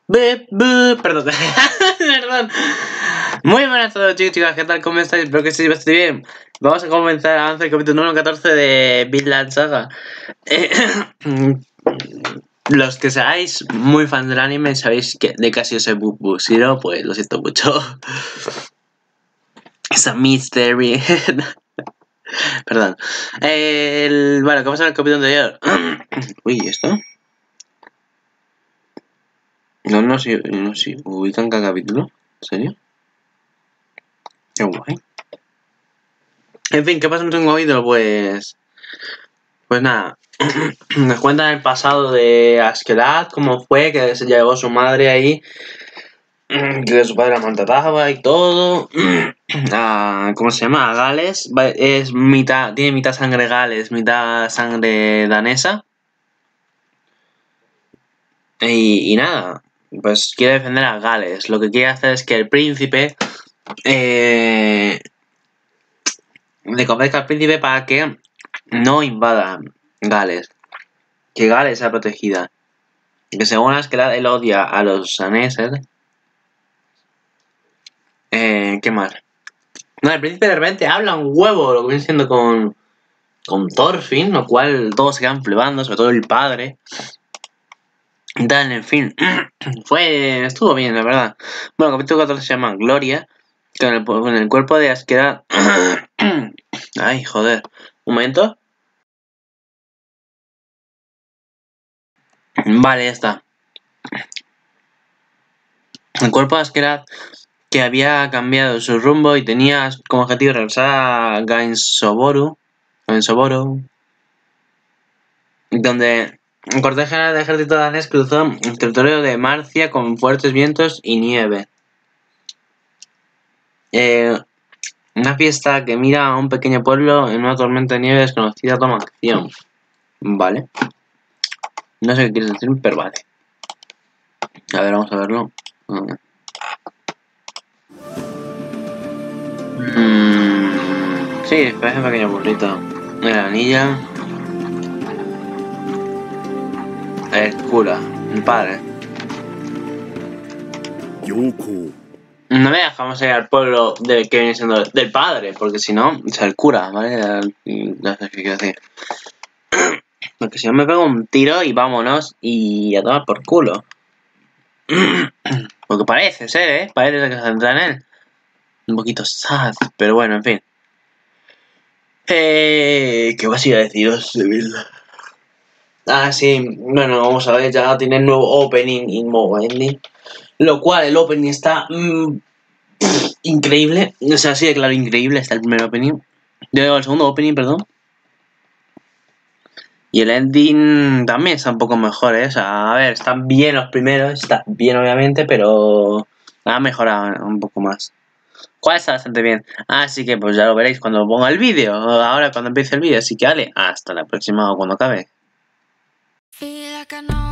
Perdón. Perdón. Muy buenas a todos, chicos, chicas, ¿qué tal? ¿Cómo estáis? Espero que estéis bastante bien. Vamos a comenzar a avanzar el capítulo número 14 de Vinland Saga. Los que seáis muy fans del anime sabéis que de casi ese Boo. Si no, pues lo siento mucho. Esa mystery. Perdón. Bueno, ¿qué pasa en el capítulo anterior? Uy, ¿esto? No sé, ubican cada capítulo. ¿En serio? Qué guay. En fin, ¿qué pasa? No tengo oído, pues nada. Nos cuentan el pasado de Askeladd, cómo fue, que se llevó su madre ahí, que su padre la maltrataba y todo. ¿Cómo se llama? A Gales. Es tiene mitad sangre Gales, mitad sangre danesa. Y nada, pues quiere defender a Gales. Lo que quiere hacer es que el príncipe le convenzca al príncipe para que no invada Gales. Que Gales sea protegida. Que según Askeladd él odia a los daneses. ¿Qué más? No, el príncipe de repente habla un huevo, lo que viene siendo con Thorfinn, lo cual todos se quedan flipando, sobre todo el padre. En fin, estuvo bien, la verdad. Bueno, el capítulo 14 se llama Gloria, con el cuerpo de Askeladd. Ay, joder. Un momento. Vale, ya está. El cuerpo de Askeladd, que había cambiado su rumbo y tenía como objetivo regresar a Gainsborough, donde el cuartel general del ejército danés cruzó el territorio de Marcia con fuertes vientos y nieve. Una fiesta que mira a un pequeño pueblo en una tormenta de nieve desconocida toma acción. Vale. No sé qué quieres decir, pero vale. A ver, vamos a verlo. Sí, parece un pequeño burrito. La anilla. El cura, el padre. No me dejamos ir al pueblo que viene siendo del padre, porque si no, es el cura, ¿vale? No sé qué quiero decir. Porque si no me pego un tiro y vámonos y a tomar por culo. Porque parece ser, ¿eh? Parece que se centra en él. Un poquito sad, pero bueno, en fin. ¿Qué vas a ir a deciros, Sevilla? Sí, bueno, vamos a ver, ya tiene nuevo opening y nuevo ending. Lo cual, el opening está increíble. O sea, sí, claro, increíble está el primer opening. Yo digo el segundo opening, perdón. Y el ending también está un poco mejor, ¿eh? O sea, a ver, están bien los primeros, está bien obviamente, pero ha mejorado un poco más. ¿Cuál está bastante bien? Así que pues ya lo veréis cuando ponga el vídeo, ahora cuando empiece el vídeo. Así que vale, hasta la próxima o cuando acabe.